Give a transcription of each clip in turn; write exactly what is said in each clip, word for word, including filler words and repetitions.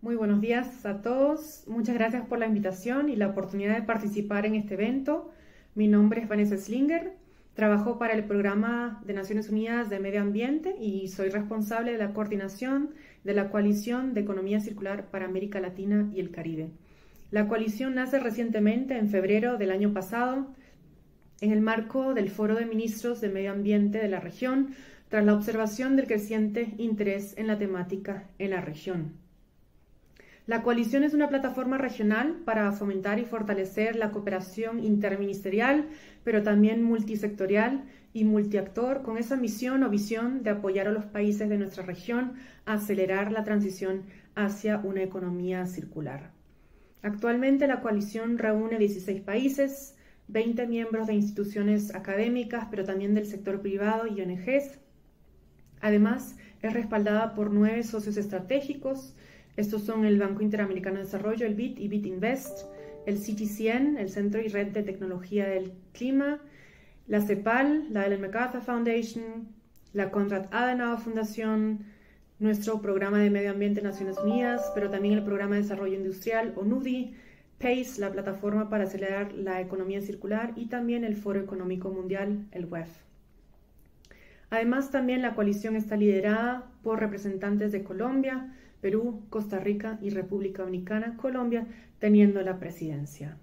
Muy buenos días a todos. Muchas gracias por la invitación y la oportunidad de participar en este evento. Mi nombre es Vanessa Slinger. Trabajo para el Programa de Naciones Unidas de Medio Ambiente y soy responsable de la coordinación de la Coalición de Economía Circular para América Latina y el Caribe. La coalición nace recientemente, en febrero del año pasado, en el marco del Foro de Ministros de Medio Ambiente de la región, tras la observación del creciente interés en la temática en la región. La coalición es una plataforma regional para fomentar y fortalecer la cooperación interministerial, pero también multisectorial y multiactor, con esa misión o visión de apoyar a los países de nuestra región a acelerar la transición hacia una economía circular. Actualmente la coalición reúne dieciséis países, veinte miembros de instituciones académicas, pero también del sector privado y O N Ges. Además, es respaldada por nueve socios estratégicos. Estos son el Banco Interamericano de Desarrollo, el B I D y B I D Invest, el C T C N, el Centro y Red de Tecnología del Clima, la CEPAL, la Ellen MacArthur Foundation, la Konrad Adenauer Fundación, nuestro Programa de Medio Ambiente de Naciones Unidas, pero también el Programa de Desarrollo Industrial, o N U D I, PACE, la Plataforma para Acelerar la Economía Circular, y también el Foro Económico Mundial, el W E F. Además, también la coalición está liderada por representantes de Colombia, Perú, Costa Rica y República Dominicana, Colombia teniendo la presidencia.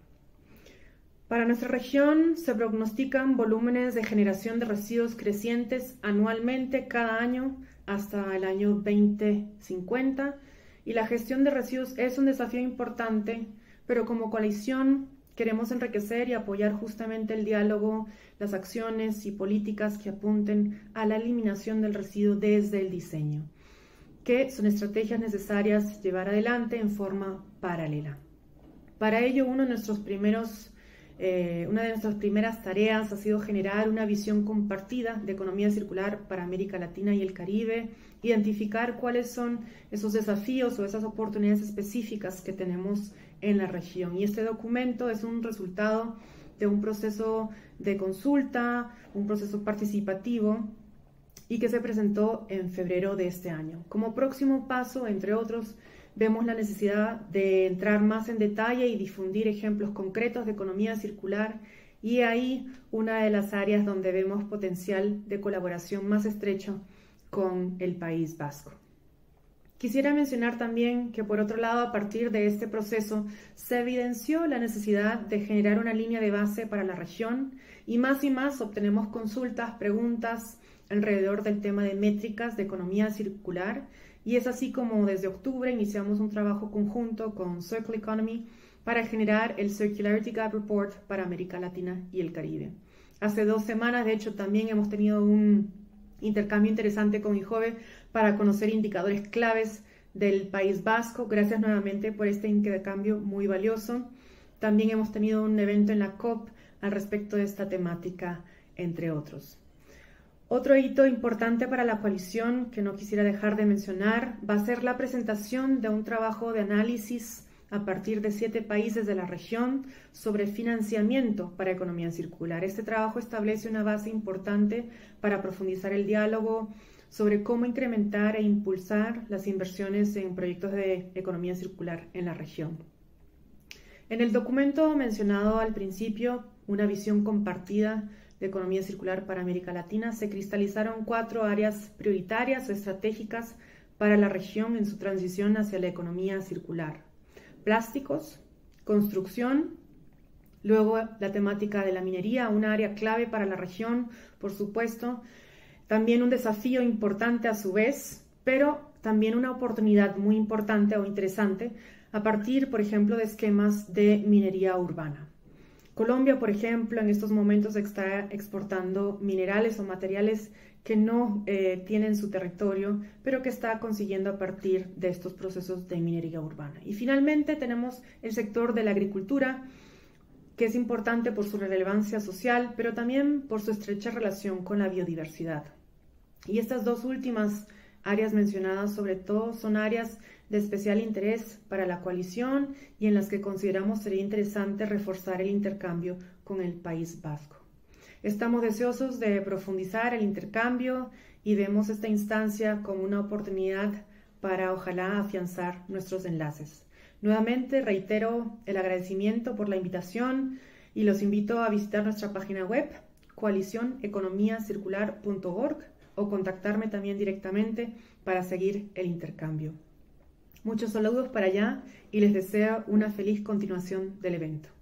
Para nuestra región se prognostican volúmenes de generación de residuos crecientes anualmente cada año hasta el año dos mil cincuenta, y la gestión de residuos es un desafío importante, pero como coalición queremos enriquecer y apoyar justamente el diálogo, las acciones y políticas que apunten a la eliminación del residuo desde el diseño, que son estrategias necesarias llevar adelante en forma paralela. Para ello, uno de nuestros primeros, eh, una de nuestras primeras tareas ha sido generar una visión compartida de economía circular para América Latina y el Caribe, identificar cuáles son esos desafíos o esas oportunidades específicas que tenemos en la región. Y este documento es un resultado de un proceso de consulta, un proceso participativo, y que se presentó en febrero de este año. Como próximo paso, entre otros, vemos la necesidad de entrar más en detalle y difundir ejemplos concretos de economía circular, y ahí una de las áreas donde vemos potencial de colaboración más estrecho con el País Vasco. Quisiera mencionar también que, por otro lado, a partir de este proceso se evidenció la necesidad de generar una línea de base para la región, y más y más obtenemos consultas, preguntas alrededor del tema de métricas de economía circular, y es así como desde octubre iniciamos un trabajo conjunto con Circle Economy para generar el Circularity Gap Report para América Latina y el Caribe. Hace dos semanas, de hecho, también hemos tenido un intercambio interesante con IJOVE para conocer indicadores claves del País Vasco. Gracias nuevamente por este intercambio muy valioso. También hemos tenido un evento en la COP al respecto de esta temática, entre otros. Otro hito importante para la coalición que no quisiera dejar de mencionar va a ser la presentación de un trabajo de análisis a partir de siete países de la región sobre financiamiento para economía circular. Este trabajo establece una base importante para profundizar el diálogo sobre cómo incrementar e impulsar las inversiones en proyectos de economía circular en la región. En el documento mencionado al principio, una visión compartida de economía circular para América Latina, se cristalizaron cuatro áreas prioritarias o estratégicas para la región en su transición hacia la economía circular: plásticos, construcción, luego la temática de la minería, una área clave para la región, por supuesto, también un desafío importante a su vez, pero también una oportunidad muy importante o interesante a partir, por ejemplo, de esquemas de minería urbana. Colombia, por ejemplo, en estos momentos está exportando minerales o materiales que no eh, tienen su territorio, pero que está consiguiendo a partir de estos procesos de minería urbana. Y finalmente tenemos el sector de la agricultura, que es importante por su relevancia social, pero también por su estrecha relación con la biodiversidad. Y estas dos últimas áreas mencionadas sobre todo son áreas de especial interés para la coalición y en las que consideramos sería interesante reforzar el intercambio con el País Vasco. Estamos deseosos de profundizar el intercambio y vemos esta instancia como una oportunidad para ojalá afianzar nuestros enlaces. Nuevamente reitero el agradecimiento por la invitación y los invito a visitar nuestra página web coalición economía circular punto org o contactarme también directamente para seguir el intercambio. Muchos saludos para allá y les deseo una feliz continuación del evento.